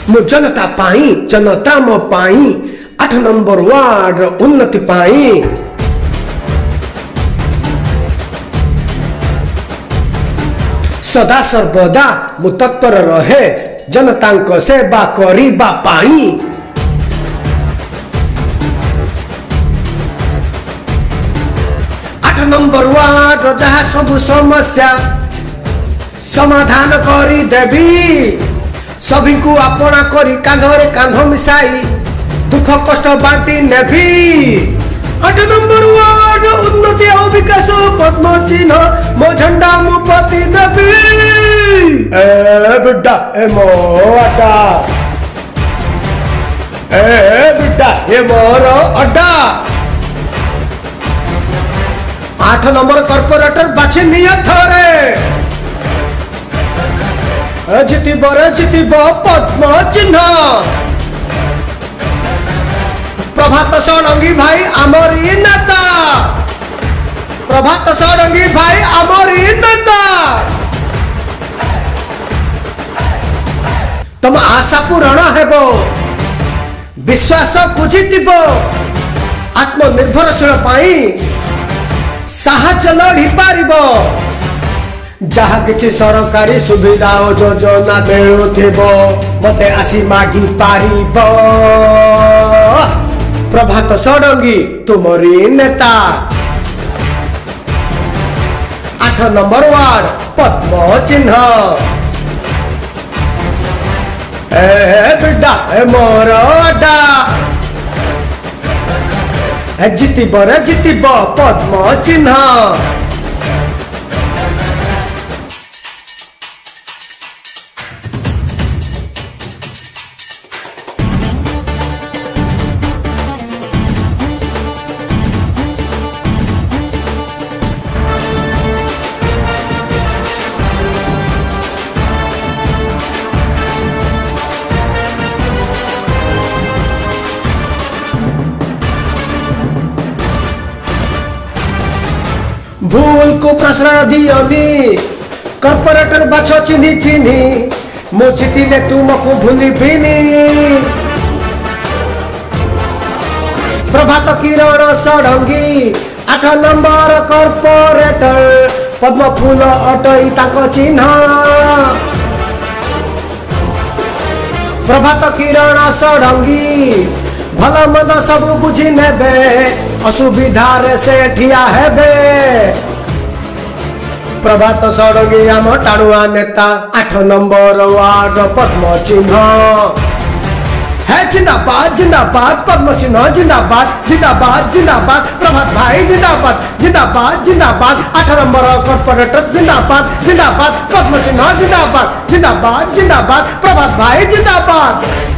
मु जनता पाई जनता मो पाई 8 number ward उन्नति पाई सदा सर्वदा मु तत्पर रहे जनता को सेवा करिबा पाई। 8 नंबर वार्ड जहाँ सब समस्या समाधान करी देवी सभी को अपना करी कांधरे कांध मिसाई दुख कष्ट बांटी नेभी। 8 नंबर वार्ड उन्नति और विकास पद्म चिन्ह मो झंडा मु पति देवी। ए बिड्डा ए मो अड्डा ए बिड्डा ए मोर अड्डा 8 नंबर कॉर्पोरेटर बाछी निया थरे जितिब पद्म चिन्ह प्रभात षडंगी भाई आमरी नेता प्रभात षडंगी भाई आमरी नेता तुम आशा पूरण हेबो विश्वास बुझिथिब आत्मनिर्भरशील पाई साहाय्य लड़ी पारिबो जहा किछि सरकारी सुविधा और योजना मिलुथिबो मते आसी मागी पारिबो। प्रभात षडंगी तुमरी नेता 8 नंबर वार्ड पद्म चिन्ह ए बिड्डा ए मोर अड्डा जितिब पद्म चिन्ह। भूल को प्रश्रय दियोनी कॉर्पोरेटर बाछ चिन्ही चिन्ही मो जितिले तुमको भूली बिनी। प्रभात किरण षडंगी 8 नंबर कॉर्पोरेटर पद्म फूल अटई ताको चिन्ह। प्रभात किरण षडंगी भल मद सब बुझी नेबे असुविधा रे से ठिया हेबे। प्रभात षडंगी आम टाणुआ नेता 8 नंबर वार्ड पद्म चिन्ह है जिंदाबाद जिंदाबाद पद्म चिन्ह जिंदाबाद जिंदाबाद जिंदाबाद प्रभात भाई जिंदाबाद जिंदाबाद जिंदाबाद 8 नंबर कॉर्पोरेटर जिंदाबाद जिंदाबाद पद्म चिन्ह जिंदाबाद जिंदाबाद जिंदाबाद प्रभात भाई जिंदाबाद।